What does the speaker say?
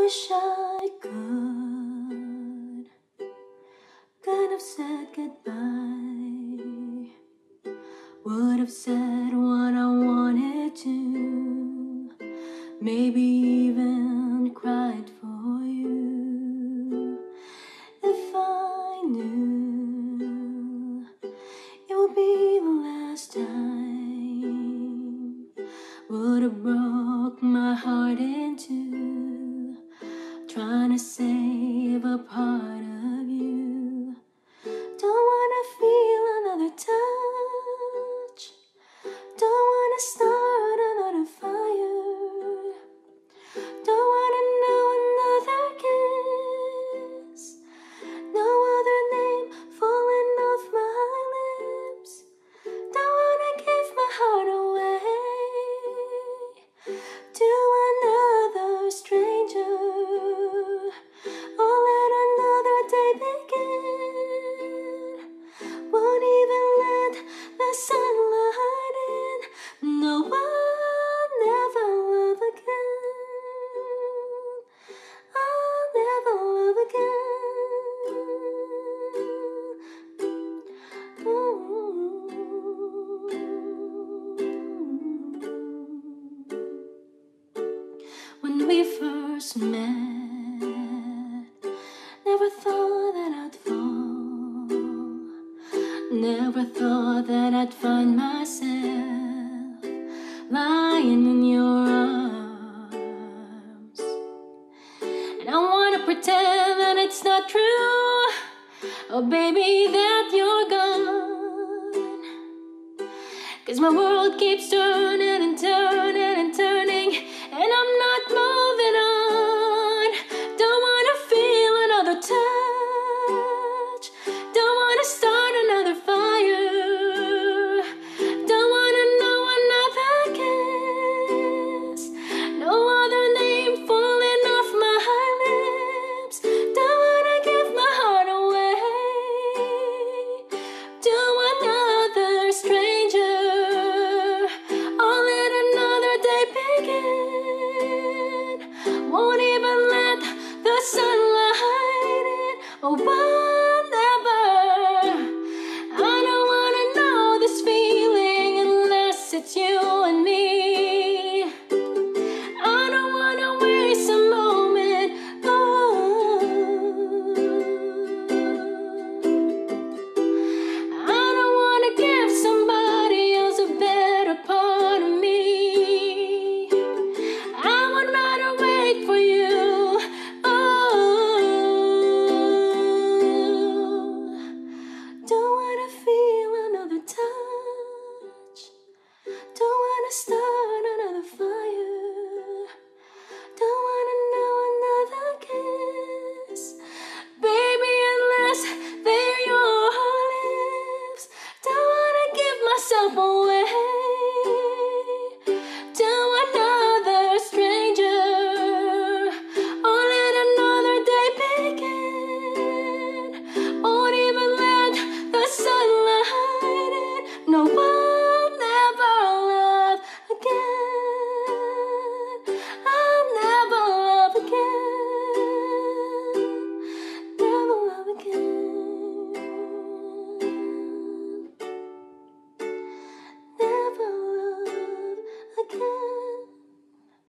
wish I could have said goodbye, would have said what I wanted to, maybe even cried for you. If I knew it would be the last time, would have broke my heart in two, trying to save a part of you. Don't wanna feel another touch, don't wanna start another fire, don't wanna know another kiss, no other name falling off my lips. Don't wanna give my heart away to another stranger, or let another day begin. Won't even let the sunlight in. No, I'll never love again. I'll never love again. When we first met, never thought that I'd fall, never thought that I'd find myself lying in your arms. And I wanna pretend that it's not true, oh baby, that you're gone. 'Cause my world keeps turning and turning and turning, and I'm not moving on. Don't wanna feel another touch, don't wanna start another fire, don't wanna know another kiss, no other name falling off my lips. Don't wanna give my heart away to another stranger, or let another day begin. Won't even let the sunlight in. Oh, I'll never. I don't wanna know this feeling unless it's you and me. I don't wanna waste a moment. Oh, I don't wanna give somebody else a better part of me. I would rather wait for you. Oh, don't wanna feel another touch, don't wanna start another fire, don't wanna know another kiss, baby, unless they're your lips. Don't wanna give myself away to another stranger, or let another day begin. Won't even let the sunlight in. No, I'll never love again. I'll never love again. Never love again. Never love again.